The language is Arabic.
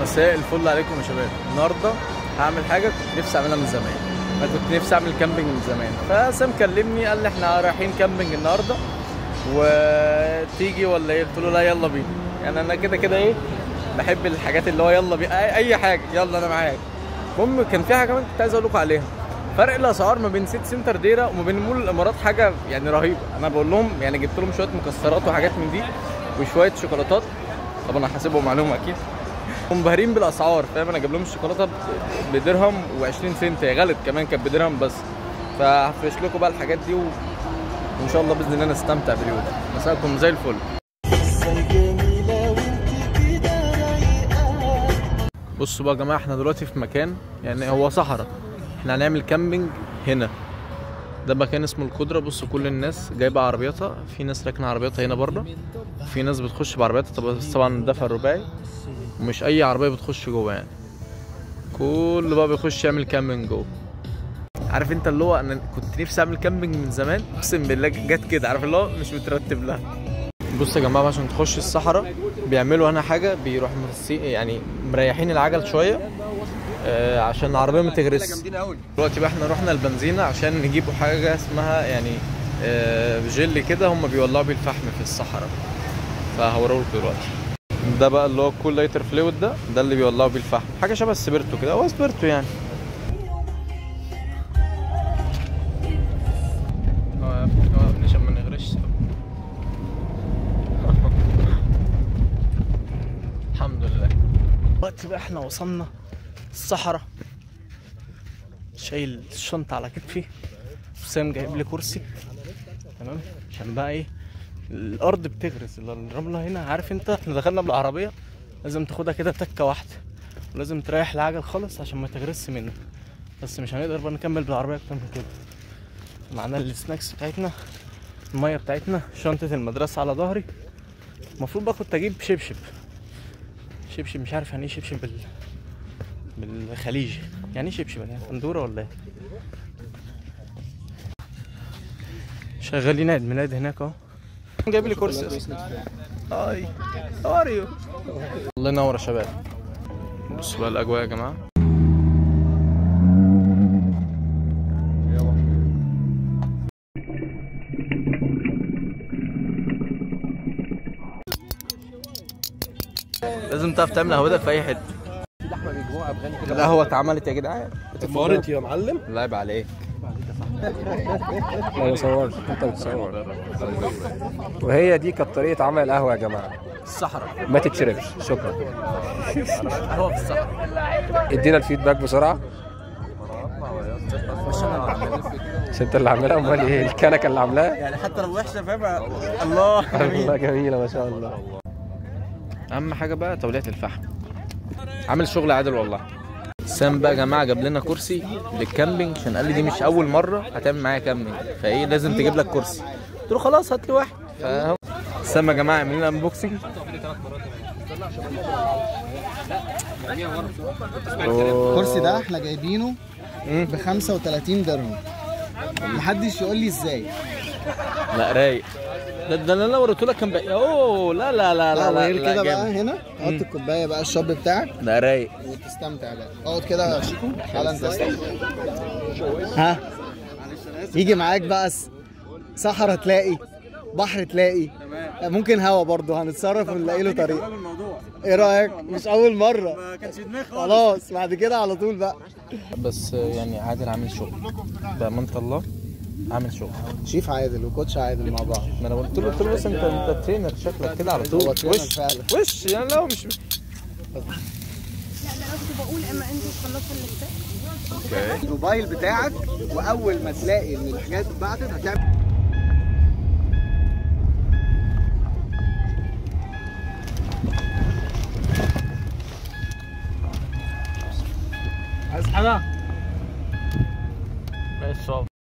مساء الفل عليكم يا شباب. النهارده هعمل حاجه كنت نفسي اعملها من زمان. انا كنت نفسي اعمل كامبينج من زمان، فسام كلمني قال لي احنا رايحين كامبينج النهارده وتيجي ولا ايه؟ قلت له لا يلا بينا. يعني انا كده كده ايه، بحب الحاجات اللي هو يلا بينا، اي حاجه يلا انا معاك. المهم كان في حاجه كمان كنت عايز اقول لكم عليها. فرق الاسعار ما بين سيتي سنتر ديرا وما بين مول الامارات حاجه يعني رهيبه. انا بقول لهم يعني جبت لهم شويه مكسرات وحاجات من دي وشويه شوكولاتات، طبعا انا حاسبهم عليهم اكيد. منبهرين بالاسعار، فاهم؟ انا جايب لهم الشوكولاته بدرهم و20 سنت، هي غلط كمان كانت بدرهم بس. فهفرش لكم بقى الحاجات دي وان شاء الله باذن الله نستمتع باليوم. مساءكم زي الفل. بصوا بقى يا جماعه، احنا دلوقتي في مكان يعني هو صحراء. احنا هنعمل كامبينج هنا. ده مكان اسمه القدره. بصوا كل الناس جايبه عربياتها، في ناس راكنه عربياتها هنا بره، في ناس بتخش بعربياتها. طبعا الدفع الرباعي ومش اي عربيه بتخش جوه، يعني كله بقى بيخش يعمل كامبينج جوه. عارف انت اللي هو انا كنت نفسي اعمل كامبينج من زمان، اقسم بالله جت كده، عارف اللي هو مش مترتب لها. بصوا يا جماعه، عشان تخش الصحراء بيعملوا هنا حاجه، بيروحوا يعني مريحين العجل شويه عشان العربيه ما تغرس. دلوقتي بقى احنا رحنا البنزينه عشان نجيبوا حاجه اسمها يعني جل كده، هم بيولعوا بيه الفحم في الصحراء، فهوريه لكم دلوقتي. ده بقى اللي هو كول لايتر فلويد، ده اللي بيولعوا بيه الفحم، حاجه شبه السبيرتو كده، هو سبيرتو يعني. عشان ما نغرش. الحمد لله. دلوقتي بقى احنا وصلنا الصحراء، شايل الشنطه على كتفي، وسام جايب لي كرسي تمام عشان بقى ايه، الارض بتغرز، الرمله هنا. عارف انت احنا دخلنا بالعربيه لازم تاخدها كده تكه واحده، ولازم تريح العجل خالص عشان ما تغرسش منك. بس مش هنقدر بقى نكمل بالعربيه اكتر من كده. معانا السناكس بتاعتنا، الميه بتاعتنا، شنطه المدرسه على ظهري. المفروض بقى كنت اجيب شبشب، مش عارف يعني ايه شبشب بالخليجي، يعني ايه شبشب؟ يعني قندوره ولا ايه؟ شغالين عيد ميلاد هناك اهو. جايب لي كرسي اصلا. هاي هاو ار يو. الله ينور يا شباب. بصوا بقى الاجواء يا جماعه. لازم تعرف تعمل قهوتك في اي حته. في لحمه بيجيبوها افغاني كده. القهوه اتعملت يا جدعان. اتفورت يا معلم. لا عيب عليك. ما بصورش، انت بتصور. وهي دي كانت طريقه عمل القهوه يا جماعه. الصحراء ما تتشربش. شكرا. قهوه في الصحراء. ادينا الفيدباك بسرعه. مش انت اللي عاملها؟ امال ايه؟ الكنكه اللي عاملاها يعني حتى لو وحشه فاهم. الله والله جميله ما شاء الله. اهم حاجه بقى توليعه الفحم. عامل شغل عادل والله. سام بقى يا جماعه جاب لنا كرسي للكامبينج، عشان قال لي دي مش اول مره هتعمل معايا كامبينج، فايه لازم تجيب لك كرسي. قلت له خلاص هات لي واحد. فاهو سام يا جماعه عامل لنا انبوكسنج. الكرسي ده احنا جايبينه ب 35 درهم. محدش يقول لي ازاي. لا رايق. ده اللي انا وريته لك كان بقى. اوه لا لا لا لا لا غير كده بقى جامد. هنا حط الكوبايه بقى الشوب بتاعك ده رايق وتستمتع بقى. اقعد كده يا شيكو، تعالى انت ها يجي معاك بقى صحراء تلاقي، بحر تلاقي، ممكن هوا برضه، هنتصرف ونلاقي له طريق. ايه رايك؟ مش اول مره، ما كانش في دماغي خلاص، بعد كده على طول بقى. بس يعني عادل عامل شغل بأمانة الله، عامل شغل. شيف عادل وكوتش عادل مع بعض. ما انا قلت له بس انت ترينر شكلك كده على طول. هو ترينر فعلا. وش يعني لو مش لا ده انا كنت بقول اما انتوا تخلصوا اللي فات. اوكي. الموبايل بتاعك، واول ما تلاقي ان الحاجات اتبعتت هتعمل عايز حاجه؟ ماشي.